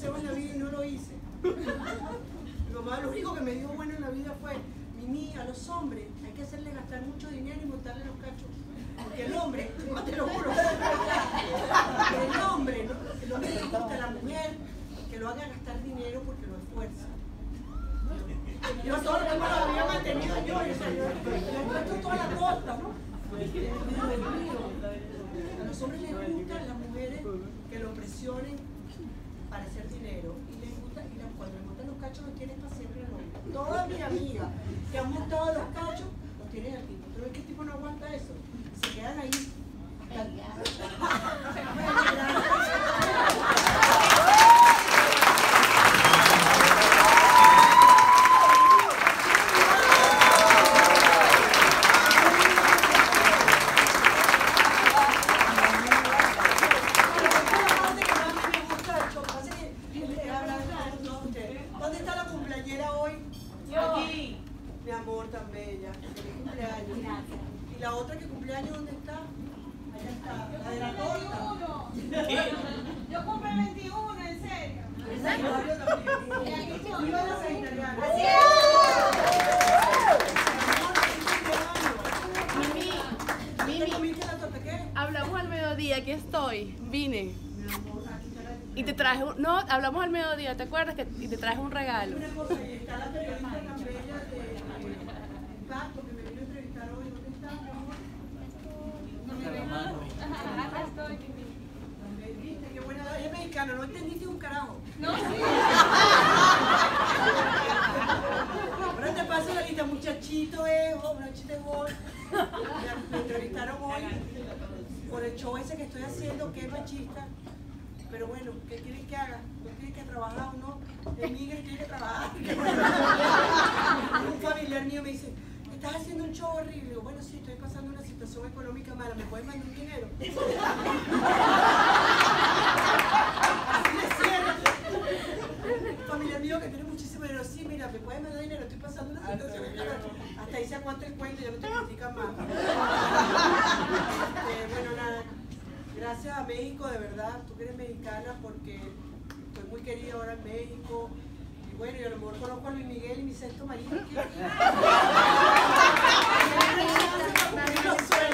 consejo en la vida y no lo hice. Mi mamá lo único que me dio bueno en la vida fue, Mimi, a los hombres hay que hacerle gastar mucho dinero y montarle los cachos. Porque el hombre, no te lo juro, el hombre le gusta a la mujer que lo haga gastar dinero porque lo esfuerza. Yo todo el tiempo lo había mantenido yo he puesto toda la costa, ¿no? A los hombres les gustan las mujeres que lo presionen para hacer dinero y les gusta, cuando les montan los cachos los tienes para siempre el hombre. Todas mis amigas que han montado los cachos los tienen al tipo. ¿Tú ves que el tipo no aguanta eso? Se quedan ahí. ¿Dónde está la cumpleañera hoy? Aquí. Mi amor, tan bella. Feliz cumpleaños. ¿Y la otra que cumpleaños dónde está? Allá está. La de la torta. Yo compré 21, en serio. ¿En serio? Yo también. Viva la sagitariana. Mimi, hablamos al mediodía, aquí estoy, vine. Y te traje un... No, hablamos al mediodía, ¿te acuerdas? Y te traje un regalo. Una cosa, y está la periodista tan bella de Impacto que me vino a entrevistar hoy. ¿Dónde está, mi amor? Acá estoy, Mimi. ¿Viste? Qué buena. Ella es mexicana, no entendiste un carajo. No, sí. Ahora te paso la lista, muchachito muchachito me entrevistaron hoy por el show ese que estoy haciendo, que es machista. Pero bueno, ¿qué quieres que haga? ¿No tienes que trabajar o no? Emigre y tiene que trabajar. Un familiar mío me dice, estás haciendo un show horrible. Digo, bueno, sí, estoy pasando una situación económica mala, ¿me puedes mandar un dinero? Así le cierra. Un familiar mío que tiene muchísimo dinero, sí, mira, ¿me puedes mandar dinero? Estoy pasando una situación económica. Hasta ahí se aguanta el cuento, ya no te critican más. Bueno, nada. Gracias a México, de verdad, tú que eres mexicana, porque estoy muy querida ahora en México. Y bueno, y a lo mejor conozco a Luis Miguel y mi sexto marido.